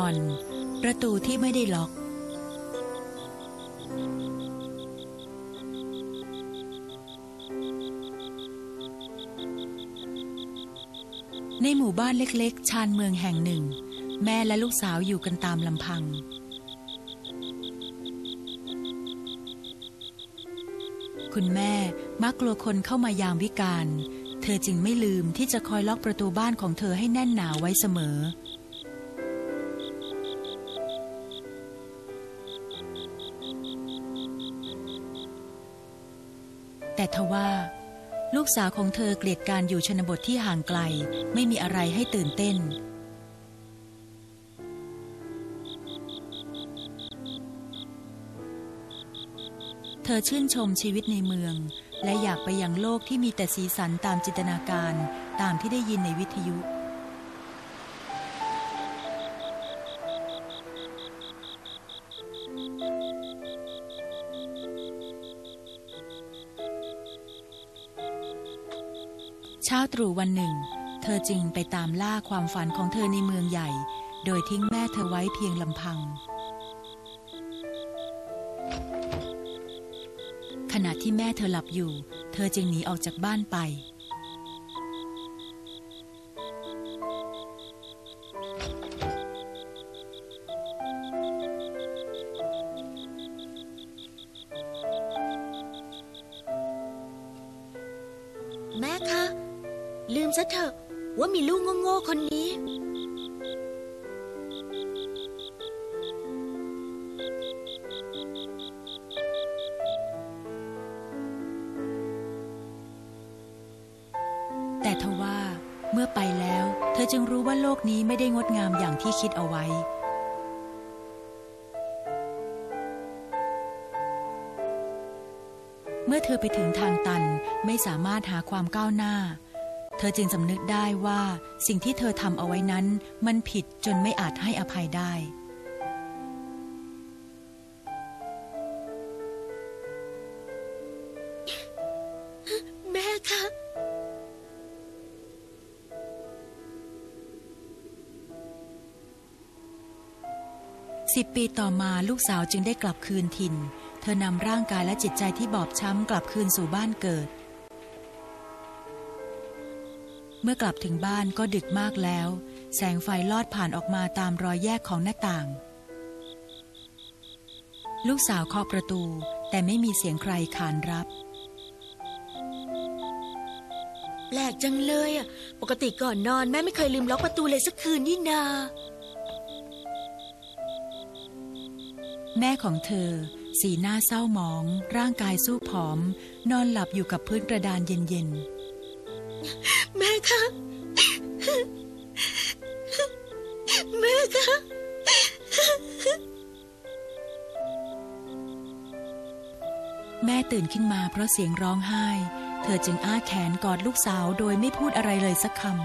อนประตูที่ไม่ได้ล็อกในหมู่บ้านเล็กๆชานเมืองแห่งหนึ่งแม่และลูกสาวอยู่กันตามลำพังคุณแม่มักกลัวคนเข้ามายามวิกาลเธอจึงไม่ลืมที่จะคอยล็อกประตูบ้านของเธอให้แน่นหนาไว้เสมอแต่ทว่าลูกสาวของเธอเกลียดการอยู่ชนบทที่ห่างไกลไม่มีอะไรให้ตื่นเต้นเธอชื่นชมชีวิตในเมืองและอยากไปยังโลกที่มีแต่สีสันตามจินตนาการตามที่ได้ยินในวิทยุเช้าตรู่วันหนึ่งเธอจึงไปตามล่าความฝันของเธอในเมืองใหญ่โดยทิ้งแม่เธอไว้เพียงลำพังขณะที่แม่เธอหลับอยู่เธอจึงหนีออกจากบ้านไปแม่คะลืมซะเถอะว่ามีลูกโง่ๆคนนี้แต่ทว่าเมื่อไปแล้วเธอจึงรู้ว่าโลกนี้ไม่ได้งดงามอย่างที่คิดเอาไว้เมื่อเธอไปถึงทางตันไม่สามารถหาความก้าวหน้าเธอจึงสำนึกได้ว่าสิ่งที่เธอทำเอาไว้นั้นมันผิดจนไม่อาจให้อภัยได้แม่คะ 10 ปีต่อมาลูกสาวจึงได้กลับคืนถิ่นเธอนำร่างกายและจิตใจที่บอบช้ำกลับคืนสู่บ้านเกิดเมื่อกลับถึงบ้านก็ดึกมากแล้วแสงไฟลอดผ่านออกมาตามรอยแยกของหน้าต่างลูกสาวเคาะประตูแต่ไม่มีเสียงใครขานรับแปลกจังเลยอ่ะปกติก่อนนอนแม่ไม่เคยลืมล็อกประตูเลยสักคืนนี่นาแม่ของเธอสีหน้าเศร้าหมองร่างกายสู้ผอมนอนหลับอยู่กับพื้นกระดานเย็นแม่คะแม่คะแม่ตื่นขึ้นมาเพราะเสียงร้องไห้เธอจึงอ้าแขนกอดลูกสาวโดยไม่พูดอะไรเลยสักคำ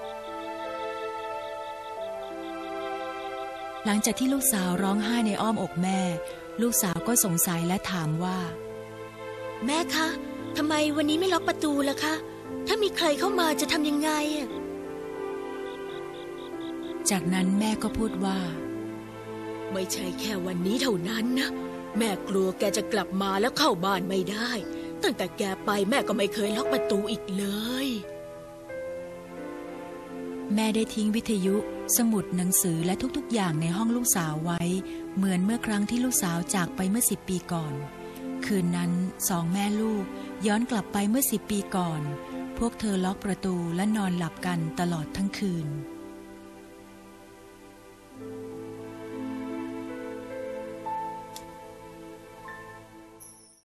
หลังจากที่ลูกสาวร้องไห้ในอ้อมอกแม่ลูกสาวก็สงสัยและถามว่าแม่คะทำไมวันนี้ไม่ล็อกประตูล่ะคะถ้ามีใครเข้ามาจะทำยังไงจากนั้นแม่ก็พูดว่าไม่ใช่แค่วันนี้เท่านั้นนะแม่กลัวแกจะกลับมาแล้วเข้าบ้านไม่ได้ตั้งแต่แกไปแม่ก็ไม่เคยล็อกประตูอีกเลยแม่ได้ทิ้งวิทยุสมุดหนังสือและทุกๆอย่างในห้องลูกสาวไว้เหมือนเมื่อครั้งที่ลูกสาวจากไปเมื่อ10 ปีก่อนคืนนั้น2 แม่ลูกย้อนกลับไปเมื่อ10 ปีก่อนพวกเธอล็อกประตูและนอนหลับกันตลอดทั้งคืน